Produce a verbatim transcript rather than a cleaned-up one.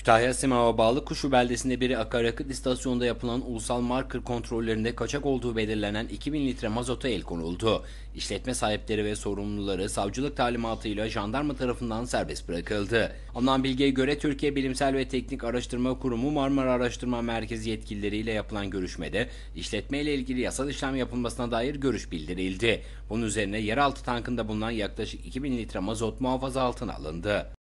Kütahya Simav'a bağlı Kuşu beldesinde bir akaryakıt istasyonunda yapılan ulusal marker kontrollerinde kaçak olduğu belirlenen iki bin litre mazota el konuldu. İşletme sahipleri ve sorumluları savcılık talimatıyla jandarma tarafından serbest bırakıldı. Alınan bilgiye göre Türkiye Bilimsel ve Teknik Araştırma Kurumu Marmara Araştırma Merkezi yetkilileriyle yapılan görüşmede işletme ile ilgili yasal işlem yapılmasına dair görüş bildirildi. Bunun üzerine yeraltı tankında bulunan yaklaşık iki bin litre mazot muhafaza altına alındı.